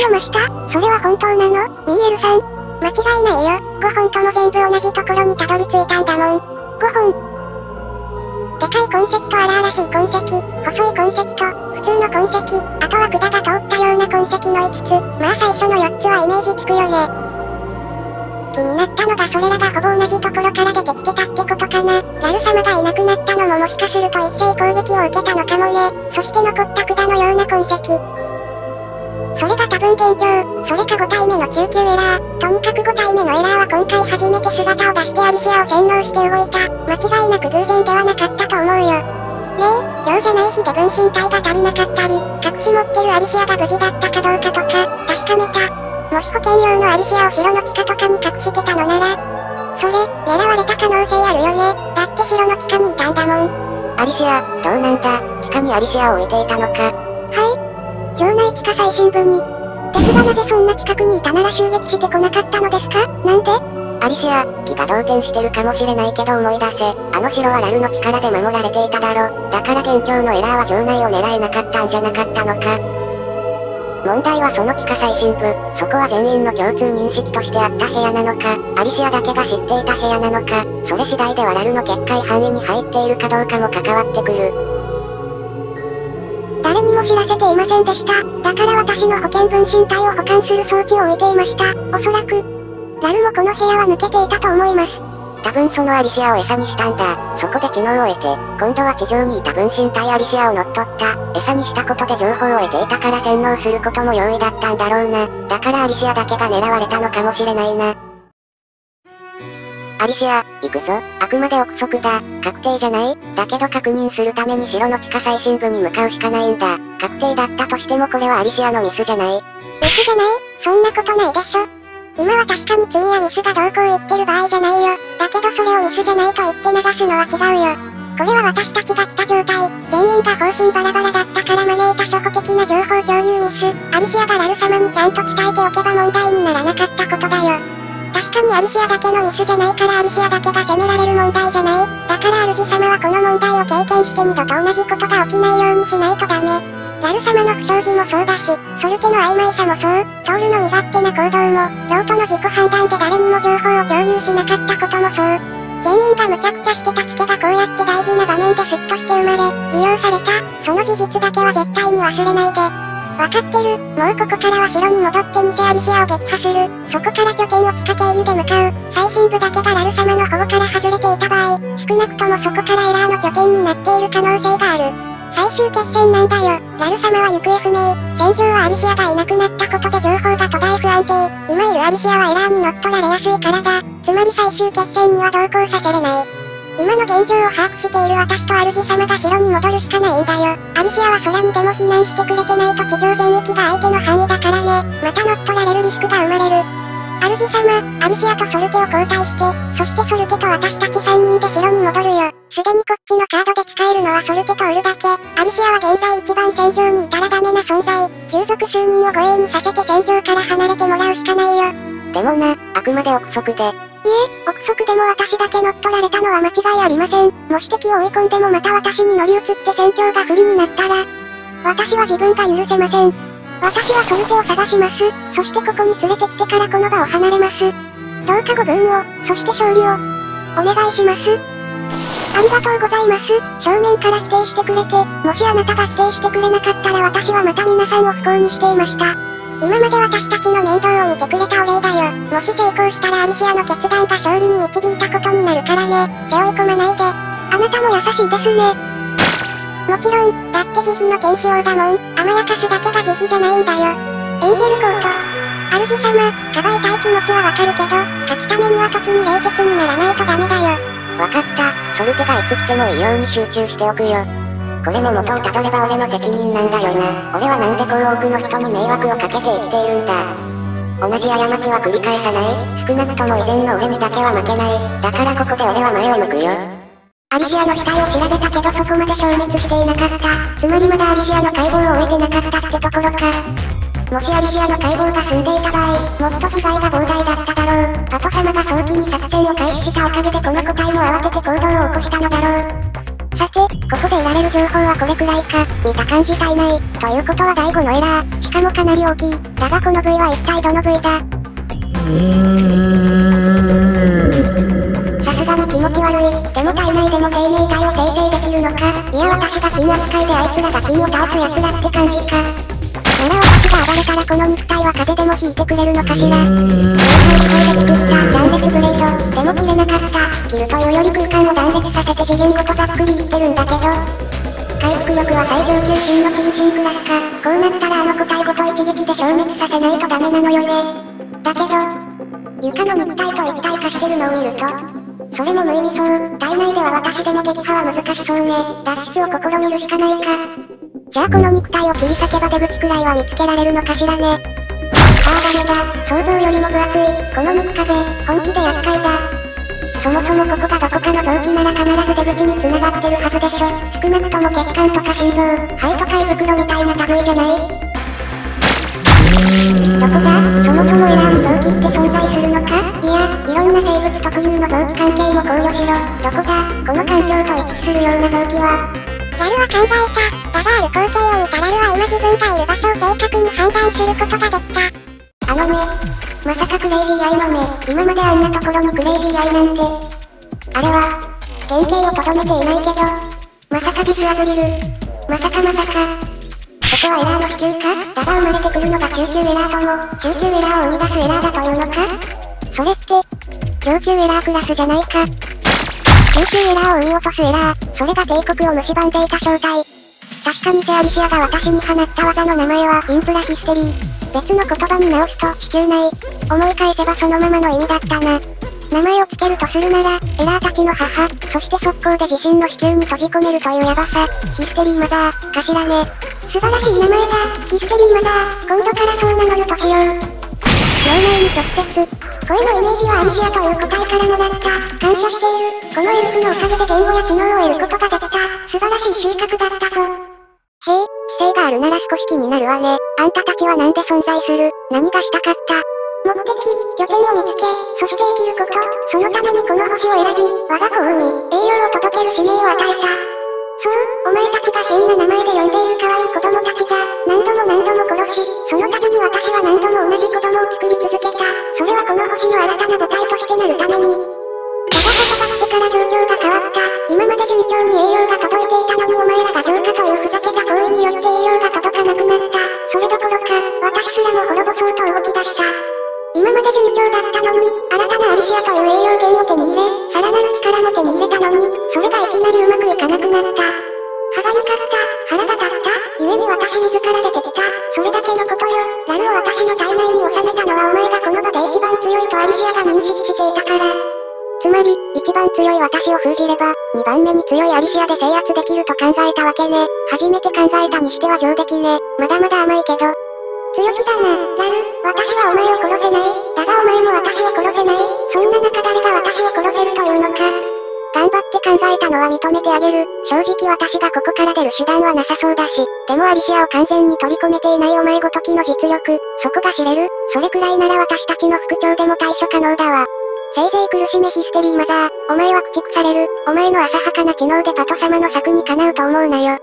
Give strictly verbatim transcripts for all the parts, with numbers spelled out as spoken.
読ました。それは本当なの？ミーエルさん。間違いないよ。ごほんとも全部同じところにたどり着いたんだもん。ごほん。でかい痕跡と荒々しい痕跡、細い痕跡と、普通の痕跡、あとは管が通ったような痕跡のいつつ、まあ最初のよっつはイメージつくよね。気になったのがそれらがほぼ同じところから出てきてたってことかな。ラル様がいなくなったのももしかすると一斉攻撃を受けたのかもね。そして残った管のような痕跡。それが多分元凶、それかごたいめの中級エラー。とにかくごたいめのエラーは今回初めて姿を出してアリシアを洗脳して動いた。間違いなく偶然ではなかったと思うよ。ねえ、今日じゃない日で分身体が足りなかったり、隠し持ってるアリシアが無事だったかどうかとか、確かめた。もし保険用のアリシアを城の地下とかに隠してたのなら、それ、狙われた可能性あるよね。だって城の地下にいたんだもん。 アリシア、どうなんだ、地下にアリシアを置いていたのか。 はい。城内地下最深部に。ですがなぜそんな近くにいたなら襲撃してこなかったのですか？なんで？ アリシア、気が動転してるかもしれないけど思い出せ。あの城はラルの力で守られていただろ。だから元凶のエラーは城内を狙えなかったんじゃなかったのか。問題はその地下最深部、そこは全員の共通認識としてあった部屋なのか、アリシアだけが知っていた部屋なのか、それ次第ではラルの結界範囲に入っているかどうかも関わってくる。 誰にも知らせていませんでした。だから私の保険分身体を保管する装置を置いていました。おそらく、ラルもこの部屋は抜けていたと思います。 多分そのアリシアを餌にしたんだ。そこで知能を得て、今度は地上にいた分身体アリシアを乗っ取った。餌にしたことで情報を得ていたから洗脳することも容易だったんだろうな。だからアリシアだけが狙われたのかもしれないな。アリシア、行くぞ。あくまで憶測だ。確定じゃない？だけど確認するために城の地下最深部に向かうしかないんだ。確定だったとしてもこれはアリシアのミスじゃない？ ミスじゃない？そんなことないでしょ。今は確かに罪やミスがどうこう言ってる場合じゃないよ。だけどそれをミスじゃないと言って流すのは違うよ。これは私たちが来た状態、全員が方針バラバラだったから招いた初歩的な情報共有ミス。アリシアがラル様にちゃんと伝えておけば問題にならなかったことだよ。確かにアリシアだけのミスじゃないからアリシアだけが責められる問題じゃない。だから主様はこの問題を経験して二度と同じことが起きないようにしないとダメ。ラル様の不祥事もそうだし、ソルテの曖昧さもそう、トールの身勝手な行動も、ロートの自己判断で誰にも情報を共有しなかったこともそう。全員が無茶苦茶してたツケがこうやって大事な場面で好きとして生まれ、利用された、その事実だけは絶対に忘れないで。わかってる、もうここからは城に戻って偽アリシアを撃破する。そこから拠点を地下経由で向かう。最深部だけがラル様の保護から外れていた場合、少なくともそこからエラーの拠点になっている可能性がある。最終決戦なんだよ。ラル様は行方不明。戦場はアリシアがいなくなったことで情報が途絶え不安定。今いるアリシアはエラーに乗っ取られやすいからだ。つまり最終決戦には同行させれない。今の現状を把握している私と主様が城に戻るしかないんだよ。アリシアは空にでも避難してくれてないと地上全域が相手の範囲だからね。また乗っ取られるリスクが生まれる。主様、アリシアとソルテを交代して、そしてソルテと私たちさんにんで城に戻るよ。すでにこっちのカードで使えるのはソルテとウルだけ。アリシアは現在一番戦場にいたらダメな存在。従属数人を護衛にさせて戦場から離れてもらうしかないよ。 でもな、あくまで憶測で。いえ、憶測でも私だけ乗っ取られたのは間違いありません。もし敵を追い込んでもまた私に乗り移って戦況が不利になったら、私は自分が許せません。私はソルテを探します。そしてここに連れてきてからこの場を離れます。どうかご分を、そして勝利を、お願いします。ありがとうございます。正面から否定してくれて、もしあなたが否定してくれなかったら私はまた皆さんを不幸にしていました。今まで私たちの面倒を見てくれたお礼だよ。もし成功したらアリシアの決断が勝利に導いたことになるからね。背負い込まないで。あなたも優しいですね。もちろん、だって慈悲の天使王だもん。甘やかすだけが慈悲じゃないんだよ。エンジェルコート。主様、かばいたい気持ちはわかるけど、勝つためには時に冷徹にならないとダメだよ。 わかった。ソルテがいつ来てもいいように集中しておくよ。これも元をたどれば俺の責任なんだよな。俺はなんでこう多くの人に迷惑をかけて生きているんだ。同じ過ちは繰り返さない。少なくとも以前の俺にだけは負けない。だからここで俺は前を向くよ。アリシアの死体を調べたけどそこまで消滅していなかった。つまりまだアリシアの解剖を終えてなかったってところか。もしアリシアの解剖が済んでいた場合、もっと被害が膨大だっただろう。パト様が早期に作戦を開始したおかげでこの個体も慌てて行動を起こしたのだろう。最さて、ここで得られる情報はこれくらいか。見た感じ体内。ということはだいごのエラー。しかもかなり大きい。だがこの部位は一体どの部位だ？さすがに気持ち悪い。でも体内でも生命体を生成できるのか？いや私が金扱いであいつらが金を倒す奴らって感じか。なら私が暴れたらこの肉体は風でも引いてくれるのかしら。空間いっぱいで作った断裂ブレード。でも切れなかった。切るというより空間を断裂させて次元ごとざっくり言ってるんだけど。回復力は最上級神の厳しいクラスか。こうなったらあの個体ごと一撃で消滅させないとダメなのよね。だけど、床の肉体と一体化してるのを見ると、それも無意味そう。体内では私でも撃破は難しそうね。脱出を試みるしかないか。じゃあこの肉体を切り裂けば出口くらいは見つけられるのかしらね。ああダメだ。想像よりも分厚い。この肉壁、本気で厄介だ。そもそもここがどこかの臓器なら必ず出口に繋がってるはずでしょ。少なくとも血管とか心臓、肺とか胃袋みたいな類じゃない？どこだ？そもそもエラーに臓器って存在するのか？いや、いろんな生物特有の臓器関係も考慮しろ。どこだ？この環境と一致するような臓器は。 ラルは考えた。だがある光景を見たラルは今自分がいる場所を正確に判断することができた。 あの目。まさかクレイジーアイの目。今まであんなところにクレイジーアイなんて。あれは、原型をとどめていないけど。まさかビスアズリル。まさかまさか。ここはエラーの支給か？だが生まれてくるのが中級エラーとも、中級エラーを生み出すエラーだというのか？それって、上級エラークラスじゃないか。中級エラーを生み落とすエラー、それが帝国を蝕んでいた正体。確かにセアリシアが私に放った技の名前はインプラヒステリー。別の言葉に直すと地球内。思い返せばそのままの意味だったな。名前を付けるとするなら、エラーたちの母、そして速攻で自身の子宮に閉じ込めるというヤバさ、ヒステリーマザー、かしらね。素晴らしい名前だ、ヒステリーマザー、今度からそう名乗るとしよう。脳内に直接、声のイメージはアリシアという個体からもらった、感謝している。このエルフのおかげで言語や知能を得ることができた、素晴らしい収穫だったぞ。へえ、知性があるなら少し気になるわね。あんたたちはなんで存在する？何がしたかった？目的、拠点を見つけ、そして生きること、そのためにこの星を選び、我が子を生み、栄養を届ける使命を与えた。そう、お前たちが変な名前で呼んでいる可愛い子供たちが、何度も何度も殺し、その度に私は何度も同じ子供を作り続けた。それはこの星の新たな母体としてなるために。だが言葉してから状況が変わった。今まで順調に栄養が届いていたのにお前らが浄化というふざけた行為によって栄養が届かなくなった。それどころか、私すらも滅ぼそうと動き出した。今まで順調だったのに、新たなアリシアという栄養源を手に入れ、さらなる力も手に入れたのに、それがいきなりうまくいかなくなった。歯がゆかった、腹が立った、故に私自ら出てきた。それだけのことよ。ラルを私の体内に収めたのはお前がこの場で一番強いとアリシアが認識していたから。つまり、一番強い私を封じれば、二番目に強いアリシアで制圧できると考えたわけね。初めて考えたにしては上出来ね。まだまだ甘いけど。強気だな、ラル。私はお前を殺せない。だがお前も私を殺せない。そんな中誰が私を殺せるというのか。頑張って考えたのは認めてあげる。正直私がここから出る手段はなさそうだし。でもアリシアを完全に取り込めていないお前ごときの実力。そこが知れる。それくらいなら私たちの副長でも対処可能だわ。せいぜい苦しめヒステリーマザー。お前は駆逐される。お前の浅はかな知能でパト様の策にかなうと思うなよ。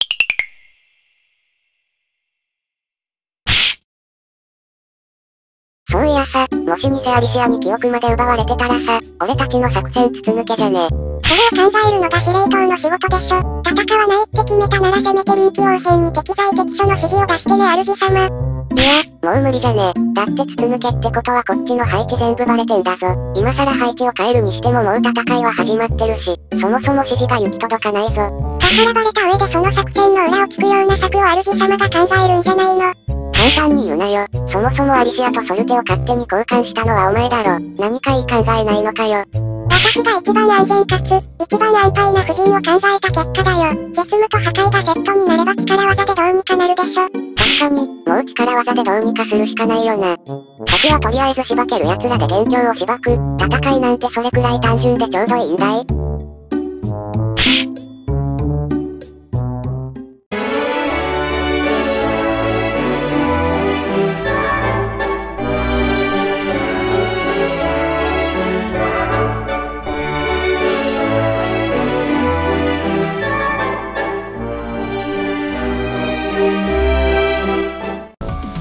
そういやさ、もし偽アリシアに記憶まで奪われてたらさ、俺たちの作戦筒抜けじゃね。 それを考えるのが司令塔の仕事でしょ。戦わないって決めたならせめて臨機応変に適材適所の指示を出してね主様。 いや、もう無理じゃね。だって筒抜けってことはこっちの配置全部バレてんだぞ。今更配置を変えるにしてももう戦いは始まってるし、そもそも指示が行き届かないぞ。だからバレた上でその作戦の裏をつくような策を主様が考えるんじゃないの。 簡単に言うなよ。そもそもアリシアとソルテを勝手に交換したのはお前だろ。何かいい考えないのかよ。 私が一番安全かつ、一番安泰な布陣を考えた結果だよ。絶務と破壊がセットになれば力技でどうにかなるでしょ。 確かに、もう力技でどうにかするしかないよな。僕はとりあえずしばける奴らで元凶をしばく。戦いなんてそれくらい単純でちょうどいいんだい。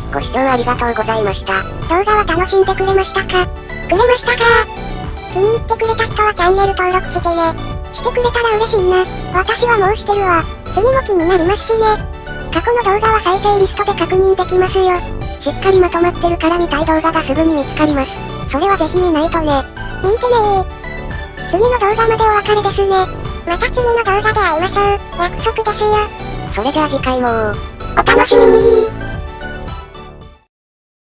ご視聴ありがとうございました。 動画は楽しんでくれましたか？くれましたか？気に入ってくれた人はチャンネル登録してね。してくれたら嬉しいな。私はもうしてるわ。次も気になりますしね。過去の動画は再生リストで確認できますよ。しっかりまとまってるから見たい動画がすぐに見つかります。それはぜひ見ないとね。見てねー。次の動画までお別れですね。また次の動画で会いましょう。約束ですよ。 それじゃあ次回もお楽しみにー。